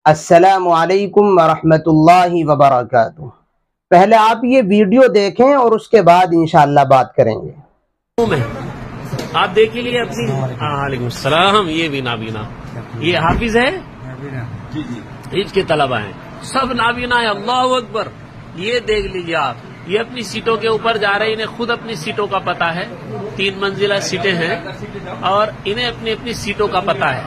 السلام علیکم ورحمۃ اللہ وبرکاتہ۔ پہلے آپ یہ ویڈیو دیکھیں اور اس کے بعد انشاءاللہ بات کریں گے۔ آپ دیکھ لیے اپنی وعلیکم السلام۔ یہ بھی نابینا، یہ حافظ ہے، حفظ کے طلبہ ہیں، سب نابینا ہے۔ اللہ اکبر۔ یہ دیکھ لیجیے آپ، یہ اپنی سیٹوں کے اوپر جا رہے ہیں، انہیں خود اپنی سیٹوں کا پتہ ہے۔ 3 منزلہ سیٹیں ہیں اور انہیں اپنی اپنی سیٹوں کا پتہ ہے۔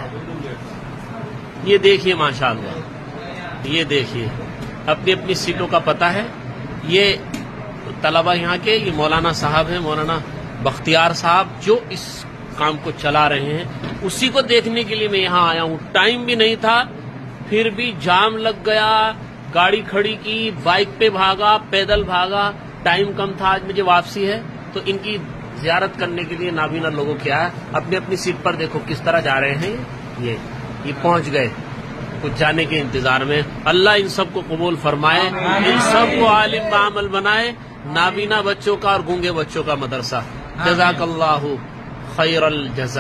یہ دیکھیے ماشاءاللہ، یہ دیکھیے اپنی اپنی سیٹوں کا پتہ ہے۔ یہ طلبہ یہاں کے، یہ مولانا صاحب ہیں، مولانا بختیار صاحب، جو اس کام کو چلا رہے ہیں، اسی کو دیکھنے کے لیے میں یہاں آیا ہوں۔ ٹائم بھی نہیں تھا، پھر بھی جام لگ گیا، گاڑی کھڑی کی، بائک پہ بھاگا، پیدل بھاگا، ٹائم کم تھا، آج مجھے واپسی ہے، تو ان کی زیارت کرنے کے لیے نابینا لوگوں کیا ہے، اپنی اپنی سیٹ پر دیکھو کس طرح جا رہے ہیں۔ یہ پہنچ گئے کچھ جانے کے انتظار میں۔ اللہ ان سب کو قبول فرمائے، ان سب کو عالم بعمل بنائے۔ نابینا بچوں کا اور گونگے بچوں کا مدرسہ، جزاک اللہ خیر الجزا۔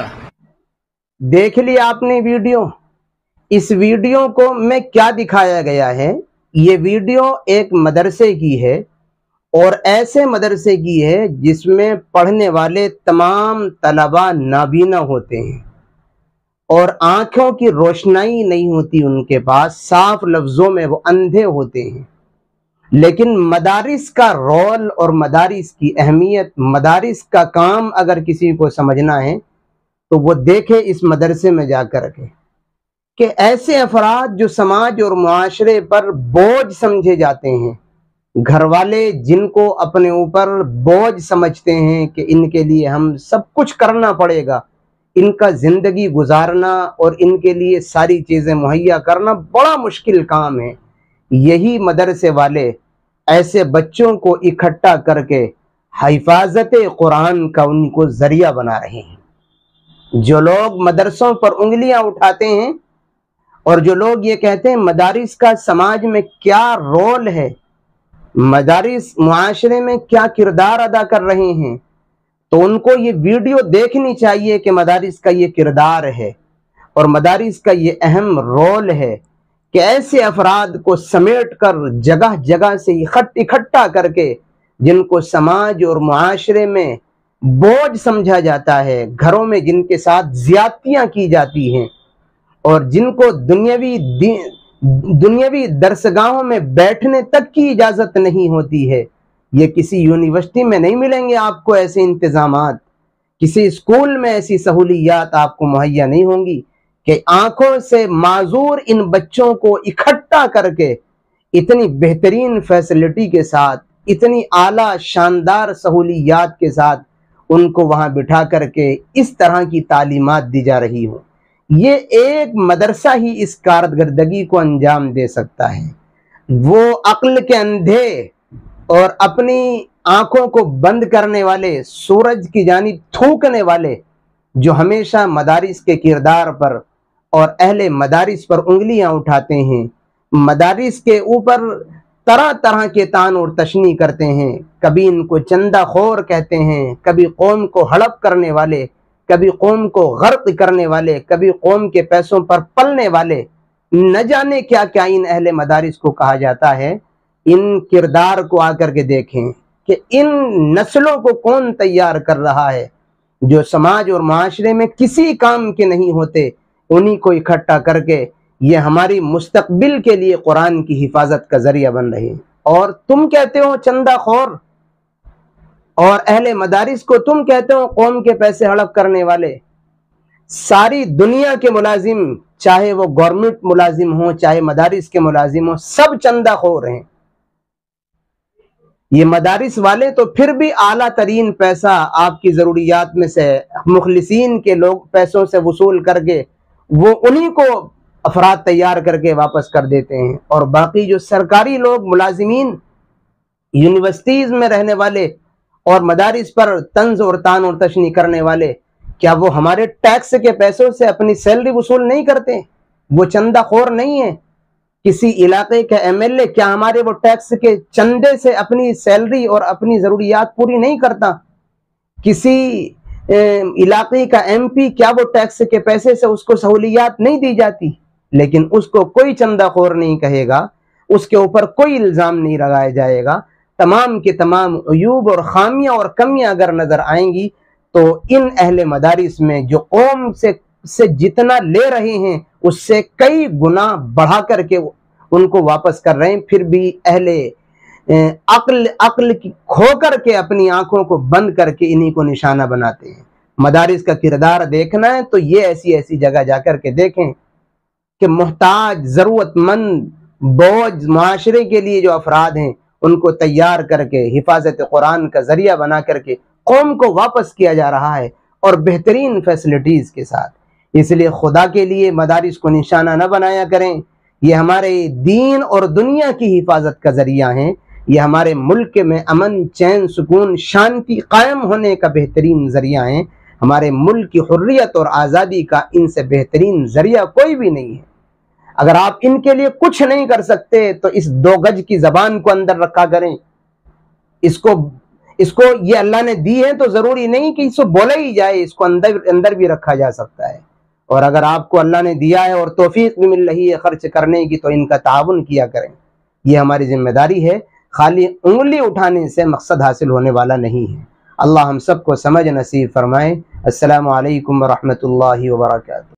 دیکھ لیا آپ نے ویڈیو؟ اس ویڈیو کو میں کیا دکھایا گیا ہے، یہ ویڈیو ایک مدرسے کی ہے، اور ایسے مدرسے کی ہے جس میں پڑھنے والے تمام طلبہ نابینا ہوتے ہیں اور آنکھوں کی روشنائی نہیں ہوتی ان کے پاس، صاف لفظوں میں وہ اندھے ہوتے ہیں۔ لیکن مدارس کا رول اور مدارس کی اہمیت، مدارس کا کام اگر کسی کو سمجھنا ہے تو وہ دیکھے اس مدرسے میں جا کر کے کہ ایسے افراد جو سماج اور معاشرے پر بوجھ سمجھے جاتے ہیں، گھر والے جن کو اپنے اوپر بوجھ سمجھتے ہیں کہ ان کے لیے ہم سب کچھ کرنا پڑے گا، ان کا زندگی گزارنا اور ان کے لیے ساری چیزیں مہیا کرنا بڑا مشکل کام ہے، یہی مدرسے والے ایسے بچوں کو اکٹھا کر کے حفاظت قرآن کا ان کو ذریعہ بنا رہے ہیں۔ جو لوگ مدرسوں پر انگلیاں اٹھاتے ہیں اور جو لوگ یہ کہتے ہیں مدارس کا سماج میں کیا رول ہے، مدارس معاشرے میں کیا کردار ادا کر رہے ہیں، تو ان کو یہ ویڈیو دیکھنی چاہیے کہ مدارس کا یہ کردار ہے اور مدارس کا یہ اہم رول ہے کہ ایسے افراد کو سمیٹ کر جگہ جگہ سے اکٹھا کر کے جن کو سماج اور معاشرے میں بوجھ سمجھا جاتا ہے، گھروں میں جن کے ساتھ زیادتیاں کی جاتی ہیں اور جن کو دنیاوی درسگاہوں میں بیٹھنے تک کی اجازت نہیں ہوتی ہے۔ یہ کسی یونیورسٹی میں نہیں ملیں گے آپ کو ایسے انتظامات، کسی اسکول میں ایسی سہولیات آپ کو مہیا نہیں ہوں گی کہ آنکھوں سے معذور ان بچوں کو اکٹھا کر کے اتنی بہترین فیسلٹی کے ساتھ، اتنی اعلیٰ شاندار سہولیات کے ساتھ ان کو وہاں بٹھا کر کے اس طرح کی تعلیمات دی جا رہی ہوں۔ یہ ایک مدرسہ ہی اس کارکردگی کو انجام دے سکتا ہے۔ وہ عقل کے اندھے اور اپنی آنکھوں کو بند کرنے والے، سورج کی جانب تھوکنے والے، جو ہمیشہ مدارس کے کردار پر اور اہل مدارس پر انگلیاں اٹھاتے ہیں، مدارس کے اوپر طرح طرح کے تان اور تشنی کرتے ہیں، کبھی ان کو چندہ خور کہتے ہیں، کبھی قوم کو ہڑپ کرنے والے، کبھی قوم کو غرق کرنے والے، کبھی قوم کے پیسوں پر پلنے والے، نہ جانے کیا کیا ان اہل مدارس کو کہا جاتا ہے۔ ان کردار کو آ کر کے دیکھیں کہ ان نسلوں کو کون تیار کر رہا ہے جو سماج اور معاشرے میں کسی کام کے نہیں ہوتے، انہی کو اکٹھا کر کے یہ ہماری مستقبل کے لیے قرآن کی حفاظت کا ذریعہ بن رہے ہیں۔ اور تم کہتے ہو چندہ خور، اور اہل مدارس کو تم کہتے ہو قوم کے پیسے ہڑپ کرنے والے۔ ساری دنیا کے ملازم، چاہے وہ گورنمنٹ ملازم ہوں چاہے مدارس کے ملازم ہوں، سب چندہ خور ہیں۔ یہ مدارس والے تو پھر بھی اعلیٰ ترین پیسہ آپ کی ضروریات میں سے مخلصین کے لوگ پیسوں سے وصول کر کے وہ انہی کو افراد تیار کر کے واپس کر دیتے ہیں، اور باقی جو سرکاری لوگ ملازمین، یونیورسٹیز میں رہنے والے اور مدارس پر طنز اور تان اور تشنی کرنے والے، کیا وہ ہمارے ٹیکس کے پیسوں سے اپنی سیلری وصول نہیں کرتے؟ وہ چندہ خور نہیں ہیں؟ کسی علاقے کا ایم ایل اے کیا ہمارے وہ ٹیکس کے چندے سے اپنی سیلری اور اپنی ضروریات پوری نہیں کرتا؟ کسی علاقے کا ایم پی کیا وہ ٹیکس کے پیسے سے اس کو سہولیات نہیں دی جاتی؟ لیکن اس کو کوئی چندہ خور نہیں کہے گا، اس کے اوپر کوئی الزام نہیں لگایا جائے گا۔ تمام کے تمام عیوب اور خامیاں اور کمیاں اگر نظر آئیں گی تو ان اہل مدارس میں جو قوم سے جتنا لے رہے ہیں اس سے کئی گنا بڑھا کر کے ان کو واپس کر رہے ہیں، پھر بھی اہل عقل کی کھو کر کے اپنی آنکھوں کو بند کر کے انہی کو نشانہ بناتے ہیں۔ مدارس کا کردار دیکھنا ہے تو یہ ایسی جگہ جا کر کے دیکھیں کہ محتاج، ضرورت مند، بوجھ معاشرے کے لیے جو افراد ہیں ان کو تیار کر کے حفاظت قرآن کا ذریعہ بنا کر کے قوم کو واپس کیا جا رہا ہے، اور بہترین فیسلٹیز کے ساتھ۔ اس لیے خدا کے لیے مدارس کو نشانہ نہ بنایا کریں، یہ ہمارے دین اور دنیا کی حفاظت کا ذریعہ ہیں، یہ ہمارے ملک میں امن، چین، سکون، شانتی قائم ہونے کا بہترین ذریعہ ہیں۔ ہمارے ملک کی حریت اور آزادی کا ان سے بہترین ذریعہ کوئی بھی نہیں ہے۔ اگر آپ ان کے لیے کچھ نہیں کر سکتے تو اس 2 گج کی زبان کو اندر رکھا کریں، اس کو یہ اللہ نے دی ہے تو ضروری نہیں کہ اس کو بولا ہی جائے، اس کو اندر بھی رکھا جا سکتا ہے۔ اور اگر آپ کو اللہ نے دیا ہے اور توفیق بھی مل رہی ہے خرچ کرنے کی تو ان کا تعاون کیا کریں، یہ ہماری ذمہ داری ہے۔ خالی انگلی اٹھانے سے مقصد حاصل ہونے والا نہیں ہے۔ اللہ ہم سب کو سمجھ نصیب فرمائے۔ السلام علیکم ورحمۃ اللہ وبرکاتہ۔